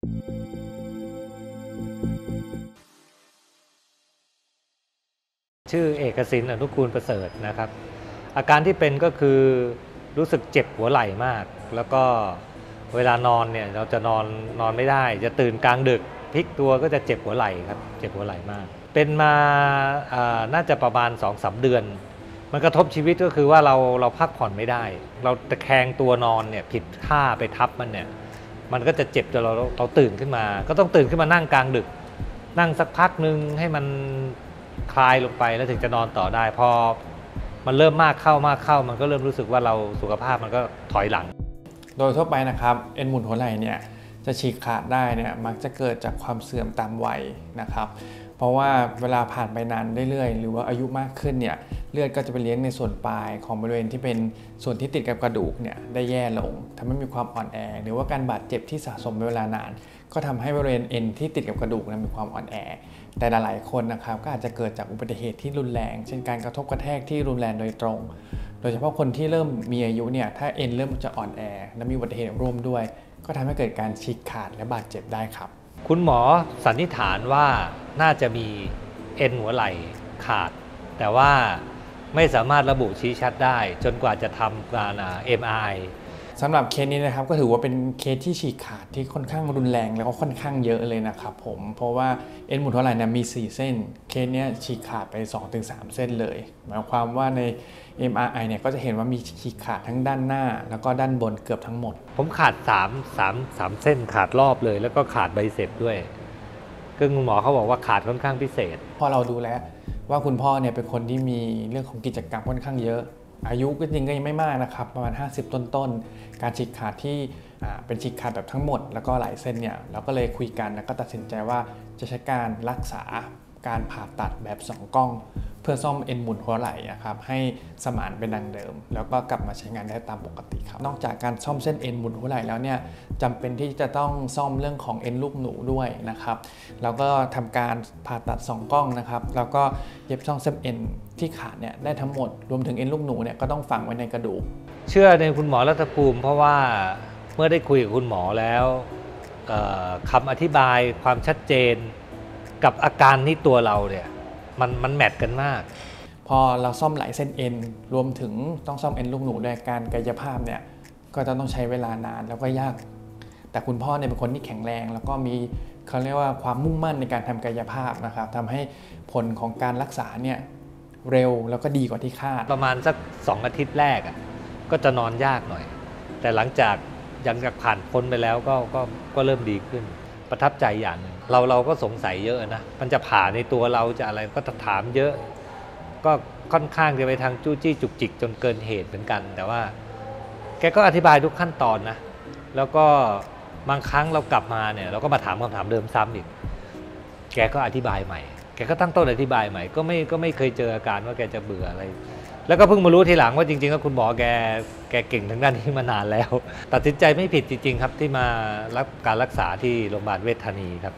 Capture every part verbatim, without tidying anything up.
ชื่อเอกสินอนุกูลประเสริฐนะครับอาการที่เป็นก็คือรู้สึกเจ็บหัวไหล่มากแล้วก็เวลานอนเนี่ยเราจะนอนนอนไม่ได้จะตื่นกลางดึกพลิกตัวก็จะเจ็บหัวไหล่ครับเจ็บหัวไหล่มากเป็นมาน่าจะประมาณ สองสาม เดือนมันกระทบชีวิตก็คือว่าเราเราพักผ่อนไม่ได้เราตะแคงตัวนอนเนี่ยผิดท่าไปทับมันเนี่ยมันก็จะเจ็บจนเราเราตื่นขึ้นมาก็ต้องตื่นขึ้นมานั่งกลางดึกนั่งสักพักนึงให้มันคลายลงไปแล้วถึงจะนอนต่อได้พอมันเริ่มมากเข้ามากเข้ามันก็เริ่มรู้สึกว่าเราสุขภาพมันก็ถอยหลังโดยทั่วไปนะครับเอ็นหมุนหัวไหล่เนี่ยจะฉีกขาดได้เนี่ยมักจะเกิดจากความเสื่อมตามวัยนะครับเพราะว่าเวลาผ่านไปนานเรื่อยๆหรือว่าอายุมากขึ้นเนี่ยเลือดก็จะไปเลี้ยงในส่วนปลายของบริเวณที่เป็นส่วนที่ติดกับกระดูกเนี่ยได้แย่ลงทำให้มีความอ่อนแอหรือว่าการบาดเจ็บที่สะสมเป็นเวลานานก็ทำให้บริเวณเอ็นที่ติดกับกระดูกมีความอ่อนแอแต่หลายคนนะครับก็อาจจะเกิดจากอุบัติเหตุที่รุนแรงเช่นการกระทบกระแทกที่รุนแรงโดยตรงโดยเฉพาะคนที่เริ่มมีอายุเนี่ยถ้าเอ็นเริ่มจะอ่อนแอและมีอุบัติเหตุร่วมด้วยก็ทำให้เกิดการฉีกขาดและบาดเจ็บได้ครับคุณหมอสันนิษฐานว่าน่าจะมีเอ็นหัวไหล่ขาดแต่ว่าไม่สามารถระบุชี้ชัดได้จนกว่าจะทำการ เอ็ม อาร์ ไอสำหรับเคสนี้นะครับก็ถือว่าเป็นเคสที่ฉีกขาดที่ค่อนข้างรุนแรงแล้วก็ค่อนข้างเยอะเลยนะครับผมเพราะว่าเอ็นหมุนหัวไหล่เนี่ยมีสี่เส้นเคสนี้ฉีกขาดไป สองถึงสาม เส้นเลยหมายความว่าใน เอ็ม อาร์ ไอ เนี่ยก็จะเห็นว่ามีฉีกขาดทั้งด้านหน้าแล้วก็ด้านบนเกือบทั้งหมดผมขาดสาม สาม สามเส้นขาดรอบเลยแล้วก็ขาดไบเซปด้วยซึ่งคุณหมอเขาบอกว่าขาดค่อนข้างพิเศษพอเราดูแล้วว่าคุณพ่อเนี่ยเป็นคนที่มีเรื่องของกิจกรรมค่อนข้างเยอะอายุก็จริงก็ยังไม่มากนะครับประมาณห้าสิบต้นๆการฉีกขาดที่เป็นฉีกขาดแบบทั้งหมดแล้วก็หลายเส้นเนี่ยเราก็เลยคุยกันแล้วก็ตัดสินใจว่าจะใช้การรักษาการผ่าตัดแบบสองกล้องเพื่อซ่อมเอ็นหมุนหัวไหล่นะครับให้สมานเป็นดังเดิมแล้วก็กลับมาใช้งานได้ตามปกติครับนอกจากการซ่อมเส้นเอ็นหมุนหัวไหล่แล้วเนี่ยจำเป็นที่จะต้องซ่อมเรื่องของเอ็นลูกหนูด้วยนะครับแล้วก็ทำการผ่าตัดสองกล้องนะครับแล้วก็เย็บช่องเส้นเอ็นที่ขาดเนี่ยได้ทั้งหมดรวมถึงเอ็นลูกหนูเนี่ยก็ต้องฝังไว้ในกระดูกเชื่อในคุณหมอรัตภูมิเพราะว่าเมื่อได้คุยกับคุณหมอแล้วคำอธิบายความชัดเจนกับอาการที่ตัวเราเนี่ยมันมันแมทกันมากพอเราซ่อมหลายเส้นเอ็นรวมถึงต้องซ่อมเอ็นลูกหนูด้วยการกายภาพเนี่ยก็จะต้องใช้เวลานานแล้วก็ยากแต่คุณพ่อเนี่ยเป็นคนที่แข็งแรงแล้วก็มีเขาเรียกว่าความมุ่งมั่นในการทำกายภาพนะครับทำให้ผลของการรักษาเนี่ยเร็วแล้วก็ดีกว่าที่คาดประมาณสักสองอาทิตย์แรกอ่ะก็จะนอนยากหน่อยแต่หลังจากยังจากผ่านพ้นไปแล้วก็ก็ก็เริ่มดีขึ้นประทับใจอย่างหนึ่งเราเราก็สงสัยเยอะนะมันจะผ่าในตัวเราจะอะไรก็ถามเยอะก็ค่อนข้างจะไปทางจู้จี้จุกจิกจนเกินเหตุเหมือนกันแต่ว่าแกก็อธิบายทุกขั้นตอนนะแล้วก็บางครั้งเรากลับมาเนี่ยเราก็มาถามคำถามเดิมซ้ำอีกแกก็อธิบายใหม่แกก็ตั้งต้นอธิบายใหม่ก็ไม่ก็ไม่เคยเจออาการว่าแกจะเบื่ออะไรแล้วก็เพิ่งมารู้ทีหลังว่าจริงๆแล้วคุณหมอแกแกเก่งทางด้านนี้มานานแล้วตัดสินใจไม่ผิดจริงๆครับที่มารับการรักษาที่โรงพยาบาลเวชธานีครับ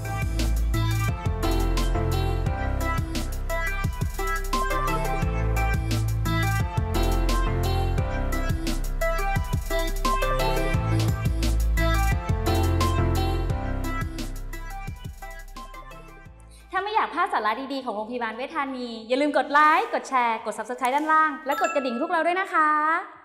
ถ้าไม่อยากพลาดสาระดีๆของโรงพยาบาลเวชธานีอย่าลืมกดไลค์กดแชร์กด ซับสไครบ์ ด้านล่างและกดกระดิ่งพวกเราด้วยนะคะ